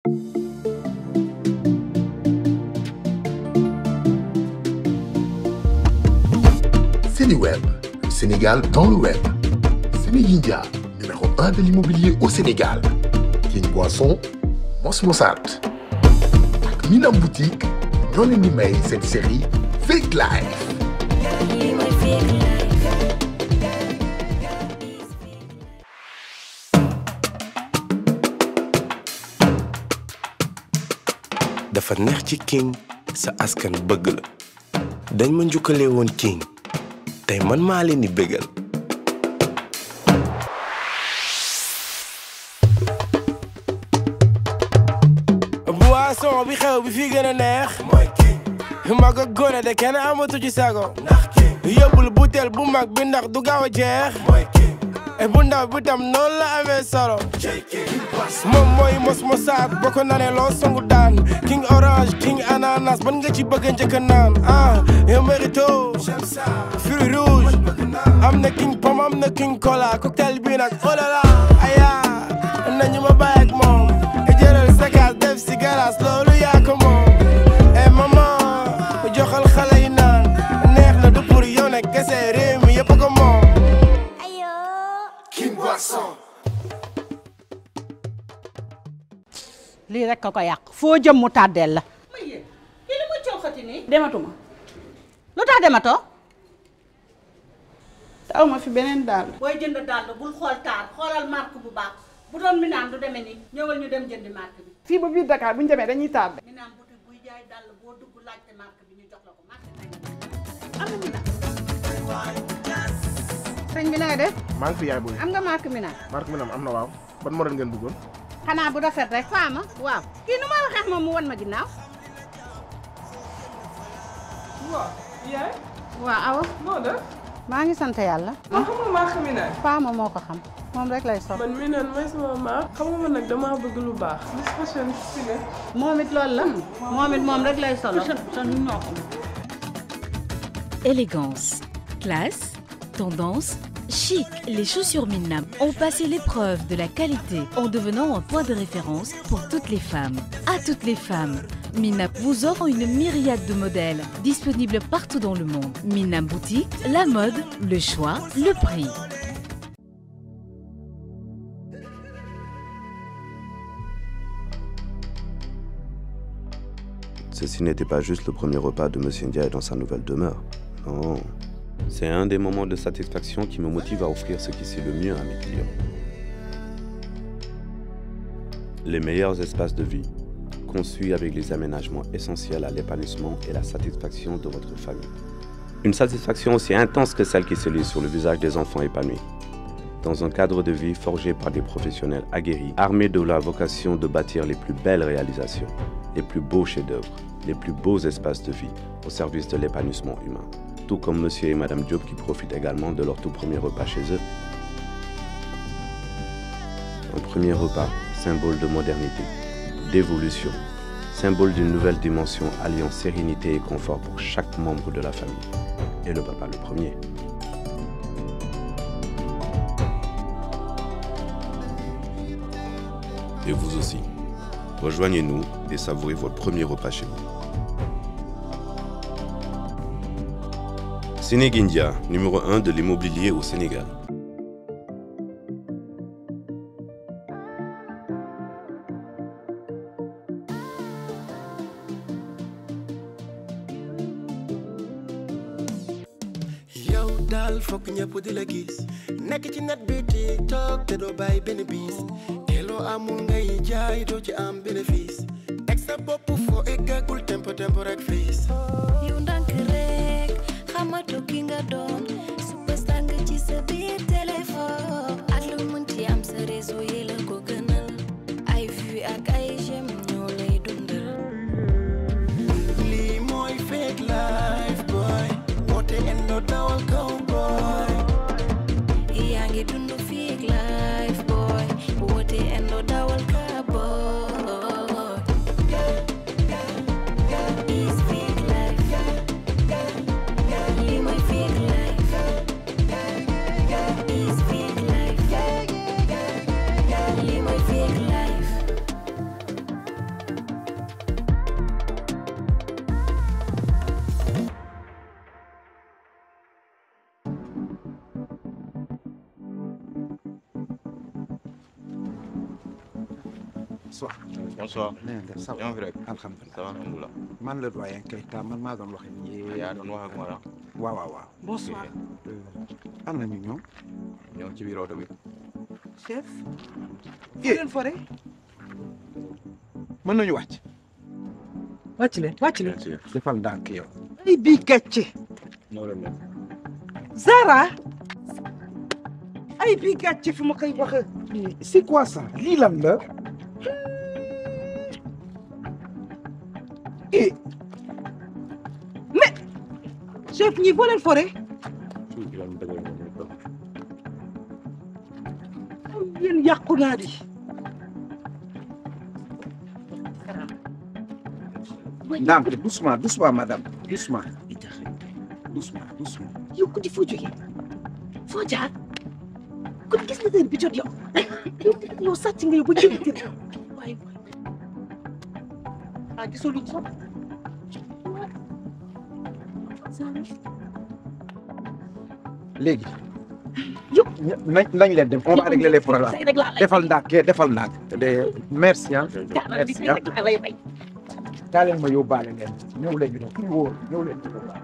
Sénéweb, le Sénégal dans le web. Sénégindia, numéro 1 de l'immobilier au Sénégal. King Boisson, Mos Mossad. Ak Minam Boutique, ñoo leen di may cette série Fake Life. dafa neex ci King sa askan bëgg la dañ ma njukkalee woon King tey man maa leen di bëggal boisson bi xew bi fi gën a neex mooy King mag ak gone de kenn amatu ci sago ndax King yóbbul butéel bu mag bi ndax du gaaw a jeex mooy King et bu ndaw bi tam noonu la amee solo moom mooy Mos Mossad boo ko naanee loo songu daan King orange King ananas ban nga ci bëgg njëkk a naan yow mérito fruit rouge am na King pomme am na King cola cocktail bi nag oh là là aya nañu ma bàyyi ak moom jëral sa kaas def si galas loolu yaa ko moom et maman joxal xale yi naan neex na du pour yow ne kese réew mi yëpp ko moom King Boisson. lii rek ko yàq foo jëm mu tàddeel la. ma yéen kii li muy coxati nii. dematuma. lu tax dematoo. taw ma fi beneen daal. booy jënd dàll bul xool taar xoolal marque bu baax bu doon Minane du demee nii ñëwal ñu dem jëndi marque bi. fii ba biir Dakar bu ñu demee dañuy tardé. Minane boutique buy jaay dàll boo dugg laajte marque bi ñu jox la ko marque am na Minane. sëñ bi na nga def. maa ngi fi yaay booy. am nga marque Minane. marque Minane am na waaw ban modèle ngeen bëggoon. xanaa bu rafet rek faama waaw kii nu ma waxee moom mu wan ma ginnaaw. waaw yaay. waaw awa. noo def. maa ngi sant yàlla. man xam nga marque Minane. faama moo ko xam moom rek lay sol. man Minane mooy sama marque. xam nga man nag damaa bëgg lu baax. Miss Fashion fi ne. moom it loolu la. moom it moom rek lay solo. Élégance, classe, tendance, chic. Les chaussures Minam ont passé l'épreuve de la qualité en devenant un point de référence pour toutes les femmes. À toutes les femmes, Minam vous offre une myriade de modèles disponibles partout dans le monde. Minam Boutique, la mode, le choix, le prix. Ceci n'était pas juste le premier repas de Monsieur Ndiaye dans sa nouvelle demeure. Non. C'est un des moments de satisfaction qui me motive à offrir ce qui c'est le mieux à mes clients. Les meilleurs espaces de vie, conçus avec les aménagements essentiels à l'épanouissement et la satisfaction de votre famille. Une satisfaction aussi intense que celle qui se lit sur le visage des enfants épanouis. Dans un cadre de vie forgé par des professionnels aguerris, armés de la vocation de bâtir les plus belles réalisations, les plus beaux chefs-d'œuvre, les plus beaux espaces de vie au service de l'épanouissement humain. Tout comme Monsieur et Madame Diop qui profitent également de leur tout premier repas chez eux. Un premier repas, symbole de modernité, d'évolution, symbole d'une nouvelle dimension alliant sérénité et confort pour chaque membre de la famille. Et le papa le premier. Et vous aussi. Rejoignez-nous et savourez votre premier repas chez vous. Sénégindia, numéro 1 de l'immobilier au Sénégal. yow daal fokk ñëpp di la gis nekk ci net bi TikTok te doo bàyyi benn bis te loo amul ngay jaay doo ci am bénéfice teg sa bopp foo eggagul tempo rek fiis yow ndànk rek xamatu ki nga doon superstar nga ci sa biir téléphone ak lu mën ci am sa réseau yi la ko gënal ay vues ak ay j'aime ñoo lay dundal lii mooy fake life boy woote endo dawal kaw boy yaa ngi dund fake life boy woote endo dawal ka boy bonsoir. Bonsoir. Ça va alhamdulilah. Ça va alhamdulilah. Man la doyen Keita man maa doon wax ak yaa doon wax ak Mara. waaw. bonsoir. am nañu ñoom. ñoo ngi ci biir oto bi. chef. leen fore. mën nañu wàcc. wàcc leen. defal ndànk yow. ay bii gàcce. moo leen nekk. Zara. ay bii gàcce fi ma koy waxee. c'est quoi ça lii lan la. mais chef ñi boo leen fore. yéen yàqu naa di. ndànk doucement madame doucement. yow ko di foo jógee foo jaar kon gis nga heure bi jot yow yow sàcc nga yow ba jël kër waaye gisoo lu ci léegi. nañ leen dem on va régler les problèmes. defal ndànk merci ah. merci ah. daa leen ma yóbbaale leen ñëw leen ñu doon kii wóor ñëw leen ñu yóbbaale.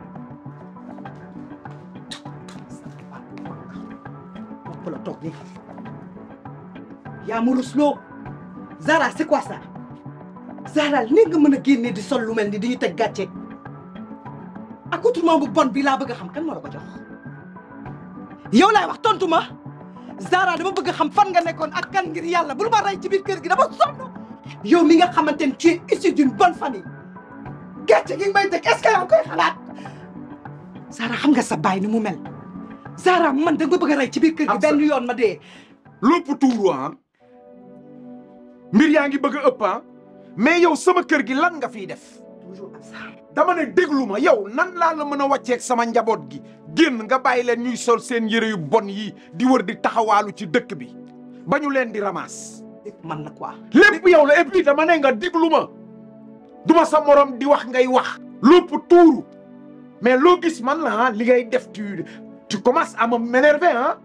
bopp la toog nii yaa ma rusloo Zara c'est quoi ça Zara ni nga mën a génnee di sol lu mel ni di ñu teg gàcce accoutrement bu bon bi laa bëgg a xam kan moo la ko jox yow laay wax tontu ma Zara dama bëgg a xam fan nga nekkoon ak kan ngir yàlla bul ma rey ci biir kër gi dama sonn yow mi nga xamante ne tu es issu d'une bonne famille gàcce gi nga may teg est-ce que yaa ngi koy xalaat Zara xam nga sa baay ni mu mel Zara man da nga bëgg a rey ci biir kër gi benn yoon ma dee. lépp tuuru ah mbir yaa ngi bëgg a ëpp ah mais yow sama kër gi lan nga fiy def. dama ne déglu ma yow nan laa la mën a wàcceeg sama njaboot gi génn nga bàyyi leen ñuy sol seen yëre yu bon yi di wër di taxawaalu ci dëkk bi ba ñu leen di ramas. man la quoi. lépp yow la et puis dama ne nga déglu ma duma sa morom di wax ngay wax. lépp tuuru mais loo gis man la ah li ngay def tu commences à m'énerver ah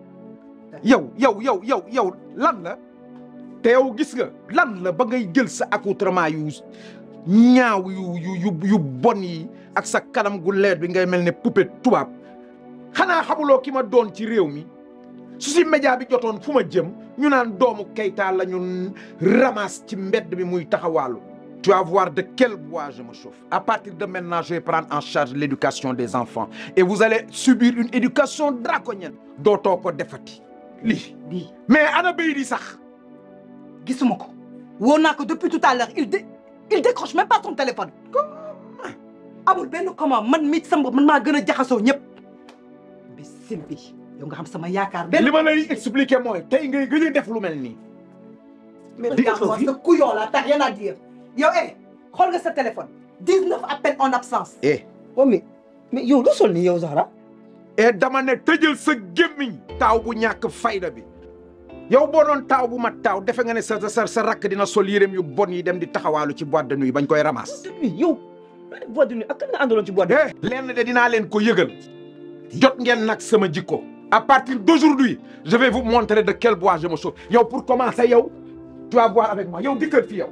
yow lan la te yow gis nga lan la ba ngay jël sa accoutrement yu ñaaw yu bon yi ak sa kanam gu leer bi ngay mel ne poupée tubaab xanaa xamuloo ki ma doon ci réew mi su si média bi jotoon fu ma jëm ñu naan doomu Keita la ñu ramasse ci mbedd bi muy taxawaalu. Tu vas voir de quel bois je me chauffe. À partir de maintenant, je vais prendre en charge l'éducation des enfants. Et vous allez subir une éducation draconienne. Dootoo ko defati lii. mais ana bay di sax. gisuma ko. woo naa ko depuis tout à l'heure il décroche même pas son téléphone. amul benn comment man mii sama man maa gën a jaxasoo ñëpp. bisim bi yow nga xam sama yaakaar. li ma lay expliquer mooy tey ngay gën a def lu mel nii. mais regarde-moi ce couillon là t'as rien à dire. yow xool nga sa téléphone 19 appels en absence. oh mais yow lu sol nii yow Zara. dama ne tëjal sa gémmiñ taaw bu ñàkk fayda bi yow boo doon taaw bu mat taaw defe nga ne sa rakk dina sol yéreem yu bon yi dem di taxawaalu ci boîte de nuit bañ koy ramas. yow boîte de nuit ak kan nga àndaloon ci boîte de nuit. lenn de dinaa leen ko yëgal jot ngeen nag sama jikko. à partir d'aujourd'hui je vais vous montrer de quel bois je me chauffe yow pour commencer yow tu vas voir avec moi yow dikkal fi yow.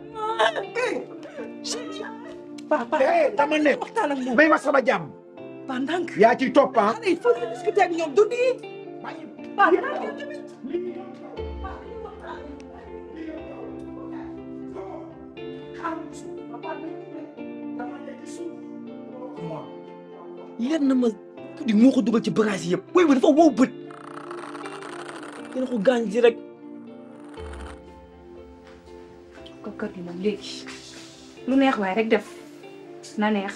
papa dama ne may ma sama jàmm. ba ndànk yaa ciy topp ah. il faut que discuter ak ñoom du nii. ba leer na ma di moo ko dugal ci bagage yi yëpp. waaye dafa wow bët. dina ko gaañ ji rek. ko kër gi moom léegi lu neex waaye rek def na neex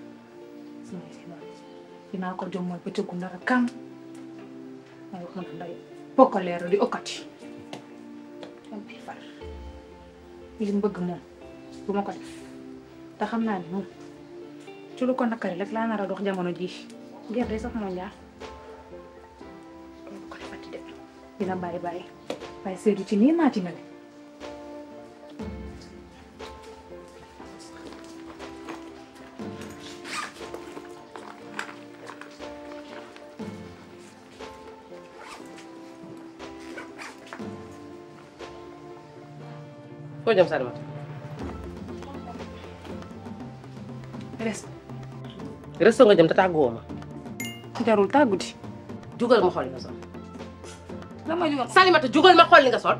dinaa ko jom mooy bëccëgu ndara kam ay wax na nday bokko leeru di okkati am bi far li mu bëgg moom bu ma ko def te xam naa ne moom ci lu ko nakari rek laa nar a dox jamono ji ger day sax moo njaar ko defati de dina bàyyi waaye seetu ci nii naati na le foo foo jëm Salimata. resto nga jëm te tàgguwoo ma. jarul tàggu di. jugal ma xool li nga sol. lan mooy jugal Salimata jugal ma xool li nga sol.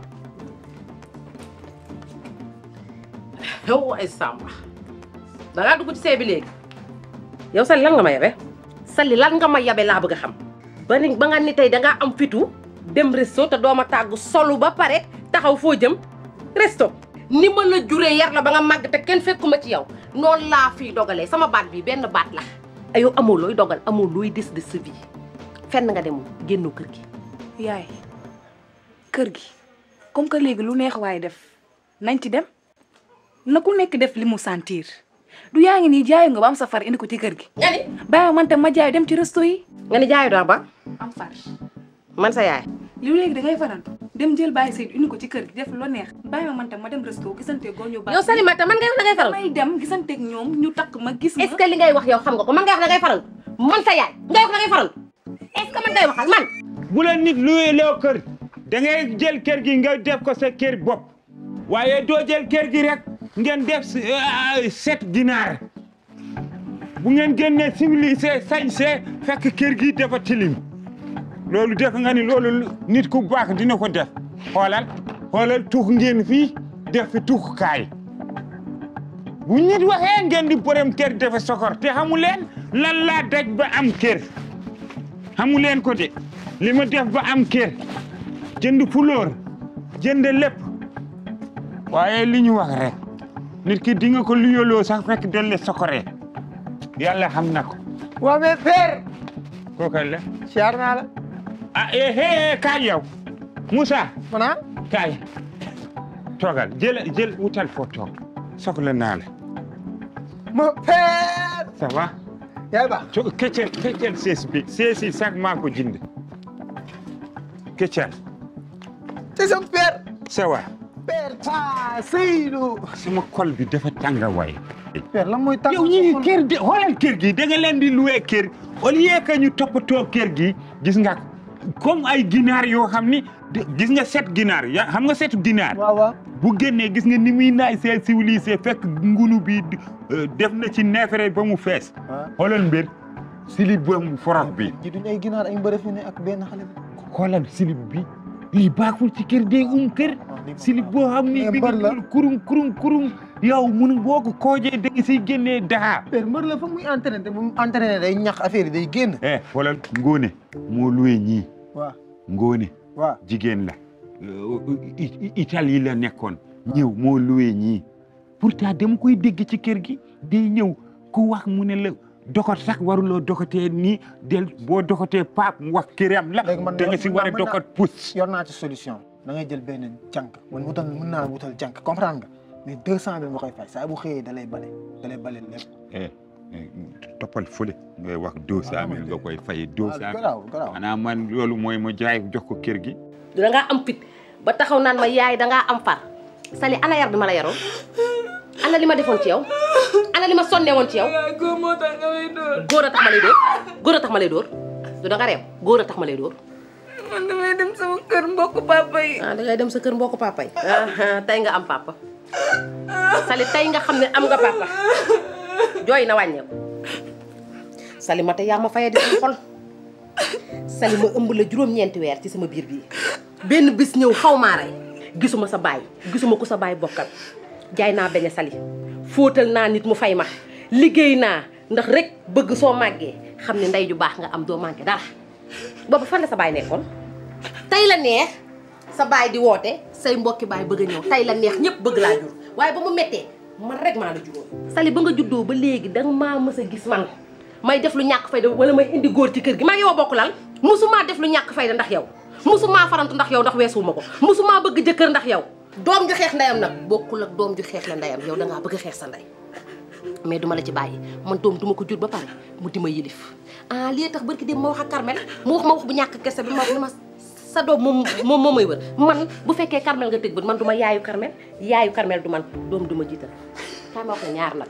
yow ay Samba da ngaa dugg ci see bi léegi yow Sali lan nga ma yabe. Sali lan nga ma yabe laa bëgg a xam. ba nga ni tey dangaa am fitu dem resto te doo ma tàggu solu ba pare taxaw foo jëm resto. ni ma la juree yar la ba nga màgg te kenn fekkuma ci yow noonu laa fiy dogalee sama baat bi benn baat la. ayoo amoo looy dogal amoo looy des de sa vie fenn nga demul génnoo kër gi. yaay kër gi comme que léegi lu neex waaye def nañ ci dem na ku nekk def li mu sentir du yaa ngi nii jaayu nga ba am sa far indi ko ci kër gi. nga ni bàyyi man tam ma jaayu dem ci resto yi. nga ni jaayu daa ba am far man sa yaay. li léegi da ngay farantu dem jël bàyyi Seydou indi ko ci kër gi def lo neex bàyyi man tam ma dem resto gisante goo ñu baax. yow Salimata man ngay wax da ngay faral. may dem gisanteeg ñoom ñu takk ma gis ma. est-ce que li ngay wax yow xam nga ko man ngay wax da ngay faral man sa yaay ngay wax da ngay faral est-ce que man ngay waxal man. bu la nit luy loo kër da ngay jël kër gi nga def ko sa kër bopp waaye doo jël kër gi rek ngeen def 7 ginaar bu ngeen génnee civilisé sañse fekk kër gi dafa tilim loolu def nga ni loolu nit ku baax dina ko def xoolal tux ngeen fii def fi tuxukaay bu nit waxee ngeen di borom kër dafa sokor te xamu leen lan laa daj ba am kër xamu leen ko de li ma def ba am kër jënd fulóor jënd lépp waaye li ñu wax rek nit ki di nga ko luyoloo sax fekk dolle sokoree yàlla xam na ko. waa mais père. kooku la. siyaar naa la. ah kaay yow Moussa. mana kaay toogal jël wutal foo toog soxla naa la. mon père. ça va. yaa ba. këccël sees bi sees yi sax maa ko jënd këccël. c'est son père. ça va. père Seydou. sama xol bi dafa tàng waay. père lan mooy tàng. yow ñii kër de xoolal kër gi da nga leen di loué kër au lieu que ñu toppatoo kër gi gis nga comme ay ginaar yoo xam ni gis nga 7 ginaar ya xam nga 7 ginaar. waaw bu génnee gis nga ni muy naay see civilisé fekk ngunu bi def na ci neefere ba mu fees. xoolal mbir silib bu forox bi. ji duñ ay ginaar ay mbërëf ne ak benn xale bi. xoolal silib bi lii baaxul ci kër day kër. silib boo xam ni bi nga kurum yow mun boo ko koojee da nga siy génnee daa. père mbër la fa muy entraîné te bu mu entraîné day ñax affaire yi day génn. xoolal Ngone moo luwee ñii. waaw Ngone. waaw jigéen la. Italie la nekkoon. ñëw moo luwee ñii. pourtant dama koy dégg ci kër gi day ñëw ku wax mu ne la dokot sax waruloo dokotee nii del boo dokotee paap mu wax këram la. da nga si war a dokot pousse. yor naa ci solution da ngay jël benn jànk man mën naa wutal jànk comprendre nga mais 200 000 nga koy fay saa bu xëyee da lay bale lépp. toppal fële ngay wax 200 000 nga koy fay 200 000. garaaw maanaam man loolu mooy ma jaay jox ko kër gi. da ngaa am fit ba taxaw naan ma yaay da ngaa am far Sali ana yar bi ma la yaroon ana li ma defoon ci yow ana li ma sonnee woon ci yow. góor moo tax nga may dóor. góor a tax ma lay dóor góor a tax ma lay dóor du da nga reew góor a tax ma lay dóor. man damay dem sama kër mbokku papa yi. da ngay dem sa kër mbokku papa yi. tey nga am papa Sali tey nga xam ne am nga papa jooy na wàññeeku. Salimata yaa ma fayee di sama xol Sali ma ëmb la juróom-ñeenti weer ci sama biir bii benn bis ñëw xaw maa rey gisuma sa baay gisuma ku sa baay bokkal jaay naa beñe Sali fóotal naa nit mu fay ma liggéey naa ndax rek bëgg soo màggee xam ne ndey ju baax nga am doo manqué dara boobu fan la sa baay nekkoon. tey la neex sa baay di woote say mbokki baay bëgg a ñëw tey la neex ñëpp bëgg laa jur waaye ba mu méttee man rek maa la juróom. Sali ba nga juddoo ba léegi danga maa mës a gis man may def lu ñàkk fayda wala may indi góor ci kër gi maa yow bokk lal musumaa def lu ñàkk fayda ndax yow musumaa farantu ndax yow ndax weesuwuma ko musumaa bëgg jëkkër ndax yow. doom ju xeex ndeyam nag bokkul ak doom ju xeex la ndeyam yow dangaa bëgg a xeex sa ndey mais duma la ci bàyyi man doom duma ko jur ba pare mu di ma yilif lii tax barki dem ma wax ak Carmel mu wax ma wax bu ñàkk kese bi ma wax ne ma sa doom moom may wër man bu fekkee Carmel nga tëj bët man du ma yaayu Carmel du man doom du ma jiital kaa ma wax ne ñaar nag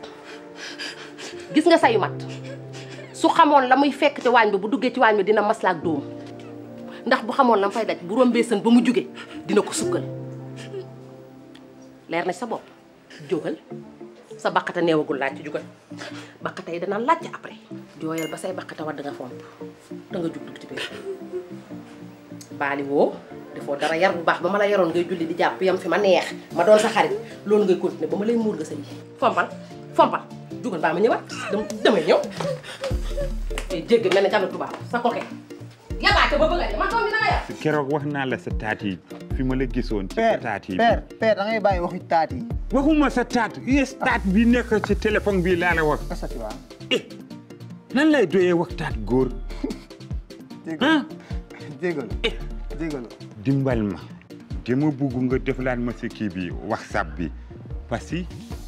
gis nga sayu mat su xamoon la muy fekk te waañ bi bu duggee ci waañ bi dina maslaak doom ndax bu xamoon la mu fay daj bu rombee sën ba mu jóge dina ko sukkal leer na sa bopp jógal sa baqata neewagul laaj ci jógal baqata yi dana laaj après jooyal ba say baqata war da nga fomp da nga jug dugg ci biir baali woo defoo dara yar bu baax ba ma la yaroon ngay julli di jàpp yam fi ma neex ma doon sa xarit loolu ngay continuer ba ma lay muur nga sa yi fompal jógal baa ma ñëwaat damay ñëw jégg mel ne gàllu tubaab sa koke yabaate ba bëgg a man doom bi da nga yar keroog wax naa la sa taat yi fi ma la gisoon ci sa taat yi père da ngay bàyyi waxu taat yi waxuma sa taat yes taat bi nekk ci téléphone bi laa la wax nan lay doyee wax taat góor jégalu dimbal ma dama bugg nga defalaat ma si kii bi WhatsApp bi parce que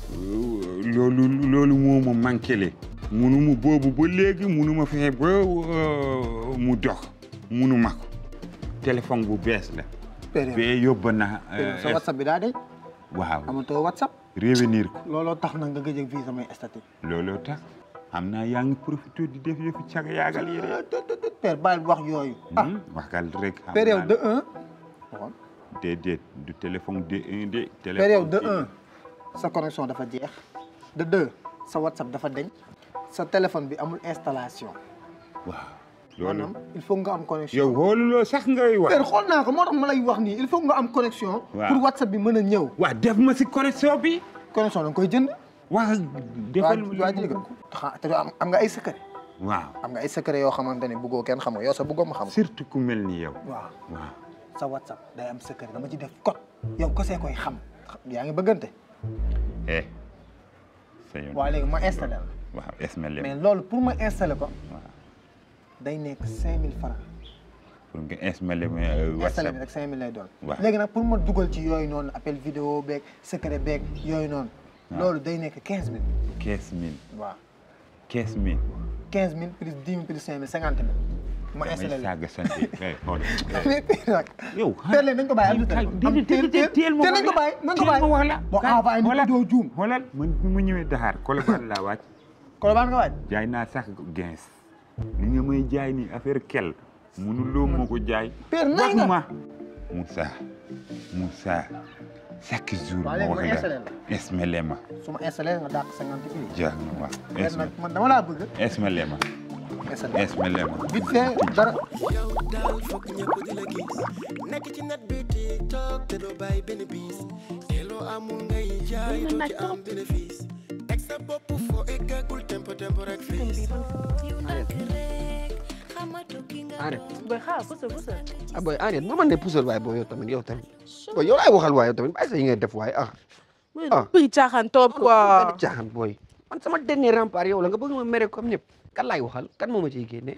loolu moo ma manqué le munuma boobu ba léegi munuma fexe ba mu dox munuma ko téléphone bu bees la bee yóbba na sa WhatsApp bi daa de waaw amatoo WhatsApp revenir ko looloo tax nag nga gëj a fii samay statut looloo tax xam naa yaa ngi profité di def yëfu caga yaagal yi rek père bàyyi wax yooyu waxal rek père yow de 1 déedéet du téléphone de 1 de père yow de 1 sa connexion dafa jeex de 2 sa WhatsApp dafa deñ sa téléphone bi amul installation waaw maanaam il faut nga am connexion yow xooluloo sax ngay wax père xool naa ko moo tax ma lay wax nii il faut nga am connexion pour WhatsApp bi mën a ñëw waaw def ma si connexion bi connexion da nga koy jënd waaw defal te am nga ay secret waaw am nga ay secret yoo xamante ne bëggoo kenn xam nga yow sa bëggoo ma xam surtout ku mel ni yow waaw sa WhatsApp day am secret dama ci def code yow ko see koy xam yaa ngi bëggante waaw léegi ma installé la waaw mais loolu pour ma installé ko day nekk 5000 francs pour nga installé WhatsApp bi rek 5000 lay doon léegi nag pour ma dugal ci yooyu noonu appel vidéo beeg secret beeg yooyu noonu loolu day nekk 15000 15000 waaw 15000 15000 plus 10 000 plus 5000 50000 ma installé la saaga sant xool yow père léegi nañ ko bàyyi nañ ko bàyyi wax la bon envoyé ni doo juum xoolal man mu ñëwee Dakar Colobane laa wàcc Colobane nga wàcc jaay naa sax gens li nga may jaay ni affaire kel mënuloo ma ko jaay père ma Moussa chaque jour ma wax la esmele ma su ma installé nga dàq 50 prix jeex na waaw nag man dama laa bëgg esmele ma vite fait dara yow daal foog ñëpp di la gis nekk ci net bi TikTok te doo bàyyi benn bis te loo amul ngay jaay doo ci am bénéfice teg sa bopp foo eggagul tempo rek fii arrête boy xaar puusal boy arrête ma man de puusal waaye booy yow tamit boy yow laay waxal waaye yow tamit bàyyi sa yi ngay def waaye bëri caaxaan topp quoi caaxaan booy man sama dernier rempart yow la nga bëgg ma mere comme ñëpp kan laay waxal kan moo ma ciy génne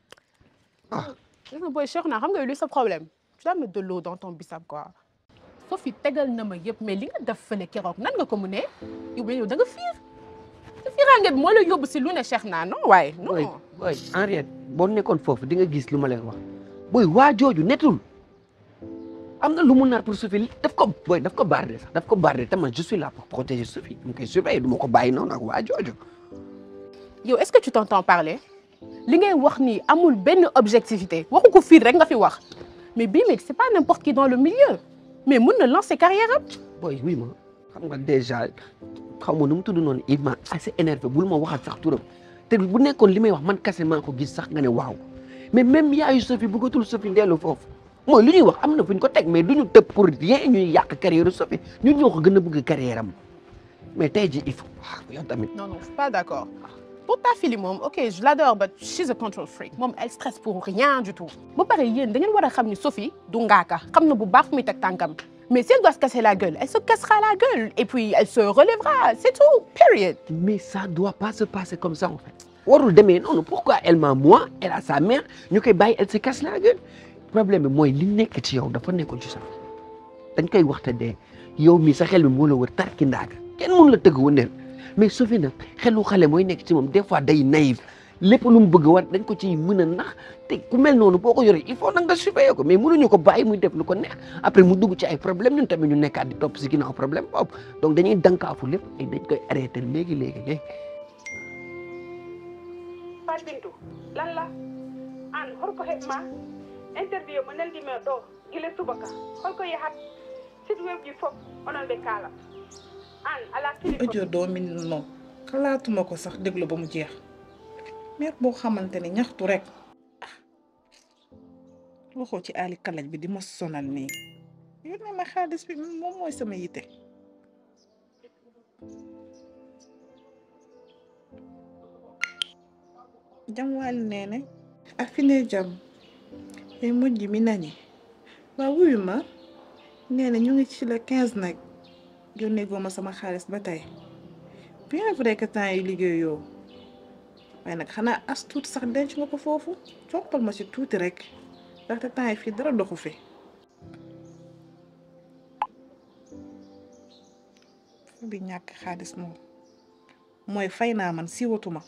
boy Cheikh naa xam nga lu sa problème tu dois mettre de l'eau dans ton bissap quoi Sophie tegal na ma yëpp mais li nga def fële keroog nan nga ko mu ne yow da nga fiir te fiiraange bi moo la yóbbu si lu ne Cheikh naa non waaye non boy Henriette boo nekkoon foofu di nga gis lu ma leen wax boy waa jooju netul am na lu mu nar pour Sophie daf ko bardé sax daf ko bardé te man je suis là pour protéger Sophie mu koy surveiller du ma ko bàyyi noonu ak waa jooju yow est-ce que tu t'entends parler li ngay wax ni amul benn objectivité waxu ko fii rek nga fi wax mais bii mec c'est pas n'importe qui dans le milieu mais mun na lancer carrière am. boy oui ma xam nga déjà xaw ma nu mu tudd noonu il m'a assez énervé bul ma waxal sax turam te bu nekkoon li may wax man kese maa ko gis sax nga ne waaw mais même yaayu Sophie bëggatul Sophie ndeelu foofu mooy li ñuy wax am na fu ñu ko teg mais duñu tëb pour rien ñuy yàq carrière Sophie ñun ñoo ko gën a bëgg carrière am mais tey ji il faut yow tamit. non je suis pas d'accord. Pour ta fille moom ok je l'adore but she's a control freak moom elle stresse pour rien du tout. ba pare yéen da ngeen war a xam ni Sophie du ngaaka xam na bu baax fu muy teg tànkam mais si elle doit se casser la gueule elle se cassera la gueule et puis elle se relèvera c'est tout period. mais ça doit pas se passer comme ça en fait. warul demee noonu pourquoi elle m'a moi elle a sa mère ñu koy bàyyi elle se casse la gueule problème bi mooy li nekk ci yow dafa nekkul ci Sophie dañ koy waxte dee yow mi sa xel bi moo la wër tarki ndaaga kenn mënu la tëgg wëndeel mais Sophie nag xelu xale mooy nekk ci moom des fois day naïf lépp lu mu bëgg war dañ ko ciy mën a nax te ku mel noonu boo ko yoree il faut nag nga surveiller ko mais mënuñu ko bàyyi muy def lu ko neex après mu dugg ci ay problème ñun tamit ñu nekkaat di topp si ginnaaw problème boobu donc dañuy dankaafu lépp et dañ koy arrêté léegi. Fatou Bintou lan la an horko heɓma interview mo nandima ɗo gila subaka holko yahat site web ji fof onon ɓe kaala audio doomi non xalaatuma ko sax déglu ba mu jeex mère boo xamante ne ñaxtu rek waxoo ci Ali kalaj bi di ma sonal nii yónnee ma xaalis bi moom mooy sama yite jam wàllu nee ne afine jam ay mujj mi nañi waa wuyu ma nee na ñu ngi ci la 15 nag yónnee goo ma sama xaalis ba tey bien vrai que temps yi liggéeyoo waaye nag xanaa as tuuti sax denc nga ko foofu coppal ma ci tuuti rek ndaxte temps yi fii dara doxu fi bi ñàkk xaalis moom mooy fay naa man siiwatuma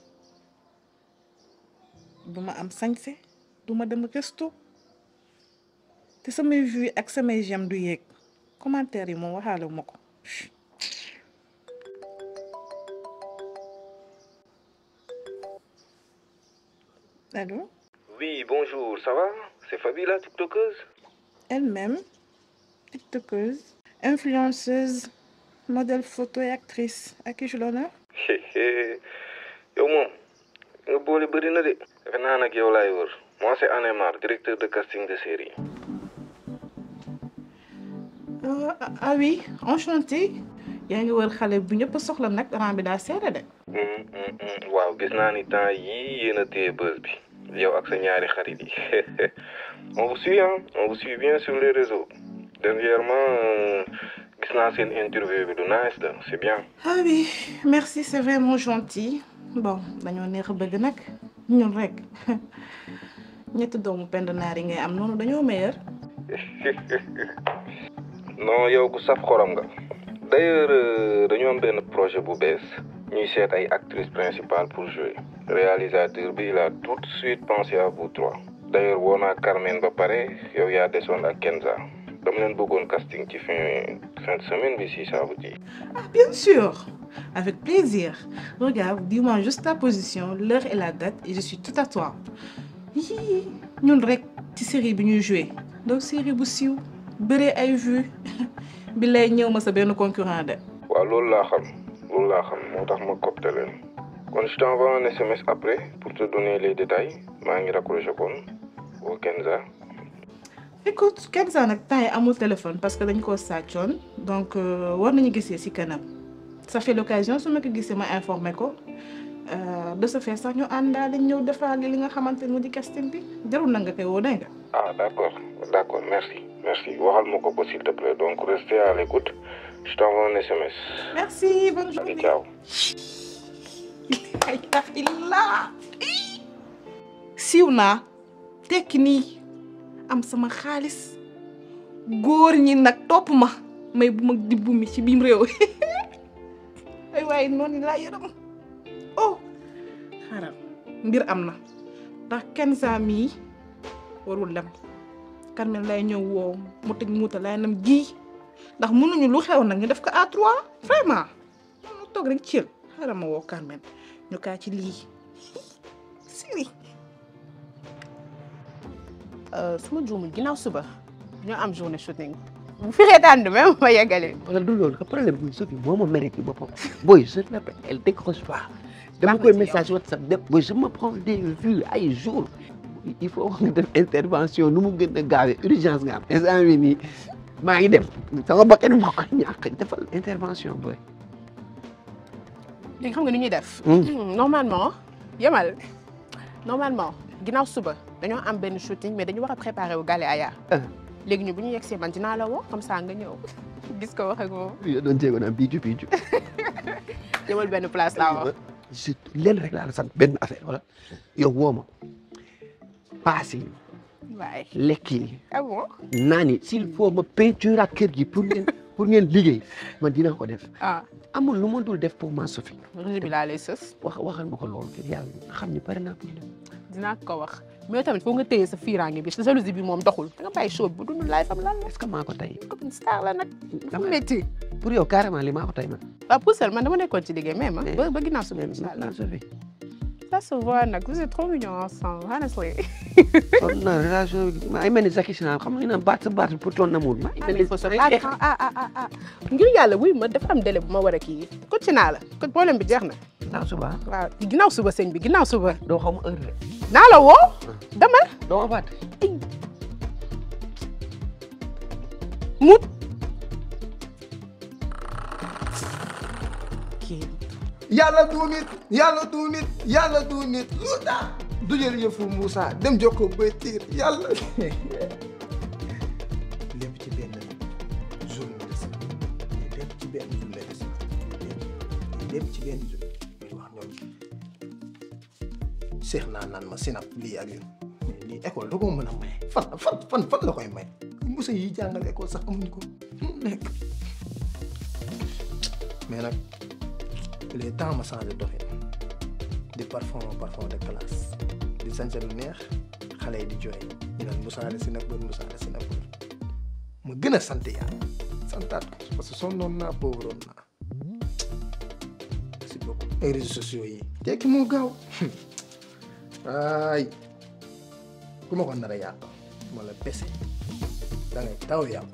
duma am sañse duma dem gëstu te samay vues ak samay j'aime du yéeg commentaire yi moom waxaale ma ko allô? Oui, bonjour, ça va? C'est Fabi la tiktokeuse? Elle-même, tiktokeuse, influenceuse, modèle photo et actrice. À qui je l'honneur? Yow moom nga boole bëri na de. Defe naa nag yow laay wër. Moi c'est Anémar, directeur de casting de série. Ah oui, enchanté. yaa ngi wër xale bu ñëpp soxla nag rang bi daa seere de. waaw gis naa ni temps yii yéen a téye buzz bi yow ak sa ñaari xarit yi on vous suit hein, on vous suit bien sur les réseaux dernièrement gis naa seen interview bi du nice la c'est bien. Ah oui, merci, c'est vraiment gentil. Bon, dañoo neex a bëgg nag ñun rek ñetti doomu pend naar yi ngay am noonu dañoo meilleur. non yow ku saf xorom nga. D'ailleurs dañu am benn projet bu bees ñuy seet ay actrices principales pour jouer réalisateur bi il a tout de suite pensé à vous trois. D'ailleurs woo naa Carmen ba pare yow yaa desoon ak Kenza dama leen bëggoon casting ci fin de semaine bi si ça vous dit. Ah bien sûr, avec plaisir. Regarde, dis-moi juste ta position, l'heure et la date et je suis tout à toi. Yii ñun rek ci série bi ñuy jouer donc série bu siiw bëree ay vues bi lay ñëw ma sa benn concurrent de. waaw loolu laa xam moo tax ma copte leen kon je t'envoie un SMS après pour te donner les détails maa ngi raccroché kon au Kenza. Écoute, Kenza nag temps yi amul téléphone parce que dañ koo sàccoon donc war nañu gisee ci kanam ça fait l'occasion su ma ko gisee ma informé ko de ce fait sax ñu àndaale ñëw defaale li nga xamante ne mu di casting bi jarul na nga koy woo dégg nga. Ah d'accord, merci waxal ma ko s'il te plaît donc restez à l'écoute je t'envoie un SMS. Merci, bonne journée. Allez, ciao. siiw naa tekki nii am sama xaalis góor ñi nag topp ma may bu ma dibbu mi ci biim réew ay waaye noonu laa yërëm oh xaaral mbir am na ndax Kenza mii warul dem Carmen lay ñëw woo mu tëj muuta lay nam ji ndax mënuñu lu xew nag ñu def ko à 3 vraiment ñu toog rek ci xaaral ma woo Carmen ñu kaa ci lii siri su ma juumul ginnaaw suba ñoo am journée shooting bu fi reetaan même ma yeggale. wala du loolu que problème bi Sophie moo ma mere ci boppam booy je l'appelle elle décroche pas. dama koy message WhatsApp def booy je me prends des vues ay jours il faut nga def intervention nu mu gën a gaawee urgence nga am instant bii nii maa ngi dem sama bakkan moo ko ñàkk defal intervention booy. léegi xam nga ni ñuy def. normalement ginnaaw suba dañoo am benn shooting mais dañu war a préparer wu Gale Aya. léegi ñu bu ñu yegsee man dinaa la woo comme ça nga ñëw gis ko wax ak moom. yow doon jéego naan biiju. jëmal benn place laa wax. je leen rek laa la sant benn affaire wala yow woo ma paas yi. waay lekk yi. ah bon. naan yi s'il faut ma peinture ak kër gi pour ngeen liggéey man dinaa ko def. ah amul lu ma dul def pour ma Sophie. régime bi laa lay sës. waxal ma ko loolu te yàlla nga xam ni pare naa pour dem. dinaa ko wax mais tamit foo nga téye sa fiiraange bi sa jalousie bi moom doxul da nga bàyyi show bu dund laay fam lan la. est-ce que maa ko tey. copine star la nag. dafa métti. pour yow carrément li maa ko tey man. waaw pour man dama nekkoon ci liggéey mais ba ginnaaw suba incha allah. Sophie. ça ça se voit nag vous êtes trop mignons ensemble honestly. kon na relation bi maa ngi mel ni Zaki Sinaa xam nga naan baat sa baat pour ton amour maa ngi mel ni ngir yàlla wuy ma dafa am délai bu ma war a kii coach naa la ko problème bi jeex na. ginnaaw suba. waaw ginnaaw suba sëñ bi ginnaaw suba. doo xam heure de. naa la woo. demal. doo ma fàtte. mut. yàlla du nit yàlla du nit yàlla du nit lu tax du jël yëfu Moussa dem jox ko ba tiir yàlla lépp ci benn journée de ça lépp ci benn journée de ça lépp ci benn journée muy wax ñoom seex naa naan ma sinap lii ak yoon lii école da koo mën a maye fan la koy may Moussa yi jàngal école sax amuñu ko nekk mais nag il est temps ma changé doxin di parfum de classe di sañse lu neex xale yi di jooy ñu naan Moussa la si nakkoon ma gën a sant yàlla santaat ko parce que sonnoon naa pauvroon naa merci beaucoup ay réseaux sociaux yi tekki moo gaaw ay ku ma ko nar a yàq ma la pese da ngay taw yàqu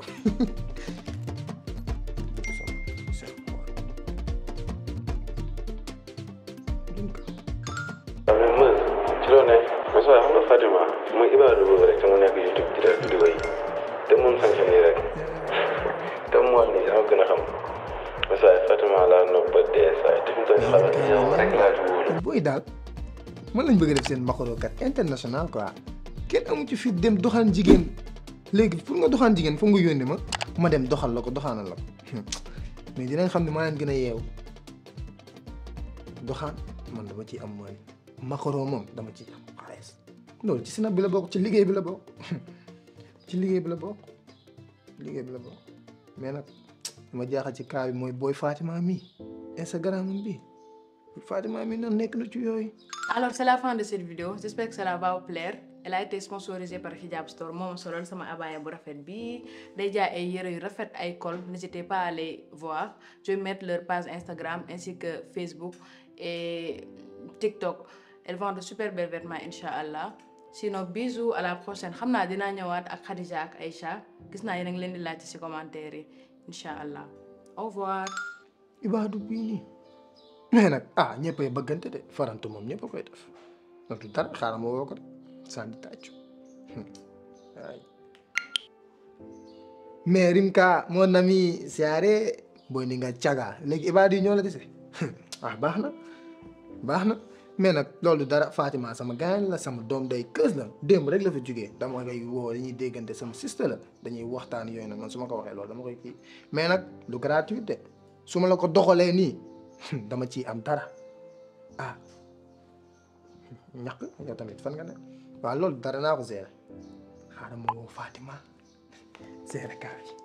ci loolu ne mais soo xam nga Fatima mooy ibaadu boobu rek te mu nekk YouTube di def vidéo yi te mun sanction nii rek te mu wax nii dama gën a xam mais soo Fatima laa nopp ba dee saa te fi mu toll nii xamal ni yow rek laa ci wóolu. booy daal man lañ bëgg a def seen makarokat international quoi kenn amu ci fi dem doxaan jigéen léegi pour nga doxaan jigéen foog nga yónni ma dem doxal la ko doxaanal la ko mais dinañ xam ne maa leen gën a yeewu doxaan man dama ciy am mooy makaro moom dama ciy am xaalis loolu ci sinap bi la bokk ci liggéey bi la bokk ci liggéey bi la bokk mais nag dama jaaxal ci cas bi mooy booy Fatima mi Instagram bi Fatima mi noonu nekk na ci yooyu. Alors c'est la fin de cette vidéo, j'espère que cela va vous plaire. Elle a été sponsorisée par Hijab Store. Moi, je suis sama abaya bu rafet bi. Déjà ay yére yu rafet ay col. N'hésitez pas à aller voir. Je vais mettre leur page Instagram ainsi que Facebook et TikTok. Elles vendent de super belles vêtements Inch'Allah. Sinon bisous à la prochaine. Xam naa dinaa ñëwaat ak Khadija ak Aïcha. Gis naa yéen a ngi leen di laaj ci commentaire yi. Inch'Allah. Au revoir. Ibaadu bii nii. mais nag ñëppay bëggante de farantu moom ñëpp a koy def nag du dara xaaral ma woo ko de sànni tàccu waay mais Rimka mon ami siyaare booy ni nga caga léegi ibaadu yi ñoo la dese baax na mais nag loolu dara Fatima sama gaañ la sama doom day kës la démb rek la fa jugee dama koy woo dañuy déggante sama sister la dañuy waxtaan yooyu nag man su ma ko waxee loolu dama koy kii mais nag lu gratuit de su ma la ko doxalee nii dama ciy am dara ñàkk yow tamit fan nga ne waaw loolu dara naa ko gérer xaaral ma woo Fatima gérer kaa yi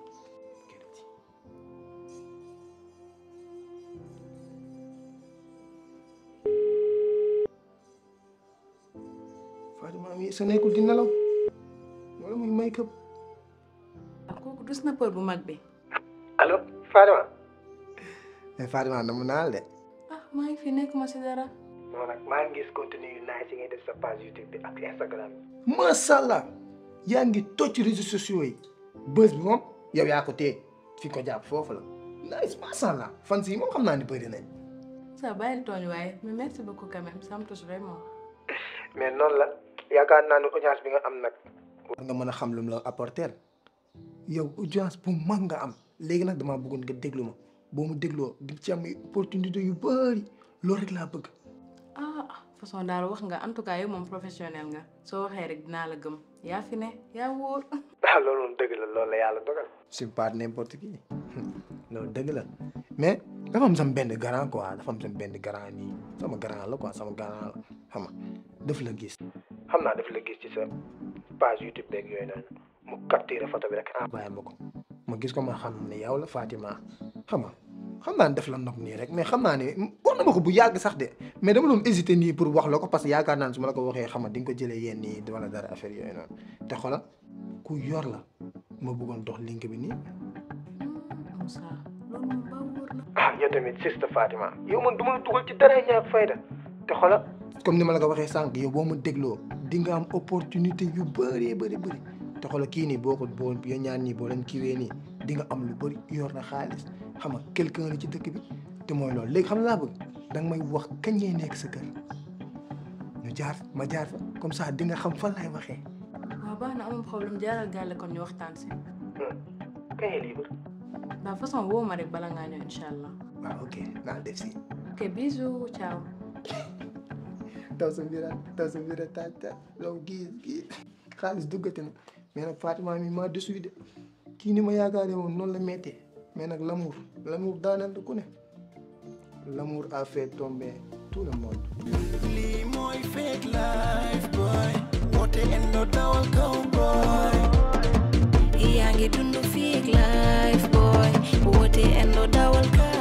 Fatima mi sa nekkul di nelaw wala muy may këpp. kooku du snapper bu mag bi. allo Fatima. Fatima namu naa la de. maa ngi fi nekk ma si dara. non nag maa ngi gis contenu yu naaj yi ngay def sa page YouTube bi ak Instagram bi. macha allah yaa ngi toj réseaux sociaux yi bës bi moom yow yaa ko téye fi ko jàpp foofu la nice macha allah fan si moom xam naa ni bëri nañ. ça bàyyil tooñ waaye mais merci beaucoup quand même ça me touche vraiment. mais noonu la yaakaar naa ne audience bi nga am nag. war nga mën a xam lu mu la apporter yow audience bu mag nga am léegi nag damaa bëggoon nga déglu ma. boo mu dégloo di ci am opportunité yu bari loolu rek laa bëgg. façon daal wax nga en tout cas yow moom professionnel nga soo waxee rek dinaa la gëm yaa fi ne yaa wóor. loolu moom dëgg la loolu la yàlla dogal. c'est pas n'importe qui loolu dëgg la mais dafa am sama benn grand quoi dafa am sama benn grand nii sama grand la quoi sama grand la xam nga daf la gis. xam naa daf la gis ci sa page YouTube beeg yooyu noonu mu capturé photo bi rek envoyé ma ko ma gis ko ma xam ne yow la Fatima xam nga. xam naa ne def la nopp nii rek mais xam naa ne wax na ma ko bu yàgg sax de mais dama doon hésiter nii pour wax la ko parce que yaakaar naa ne su ma la ko waxee xam nga di nga ko jëlee yéen nii wala dara affaire yooyu noonu te xoolal ku yor la ma bëggoon dox link bi nii. Moussa loolu moom ba wóor la. yow tamit siste Fatima yow man du ma dugal ci dara ñaar fayda te xoolal comme ni ma la ko waxee sànq yow boo ma dégloo di nga am opportunité yu bëri te xoolal kii nii boo yéen ñaan nii boo leen kiiwee nii di nga am lu bëri yor na xaalis xam nga quelqu'un la ci dëkk bi te mooy loolu léegi xam laa bëgg danga may wax kañ ngay nekk sa kër ñu jaar ma jaar fa comme ça di nga xam fan laay waxee. waaw baax na amul problème jaaral gàlle kon ñu waxtaan si. kañ libre. de façon woo ma rek bala ngaa ñëw incha allah. waaw ok naa def si. ok bisous ciao. taw sa mbira taaj loolu gii xaalis duggate na mais nag Fatima mi maa desuy de kii ni ma yaakaaree woon noonu la méttee mais nag l'amour daaneel ku ne l'amour a fait tomber tout le monde. lii mooy fake life boy woote endo dawal kaw boy yaa ngi dund fake life boy woote endo dawal kaw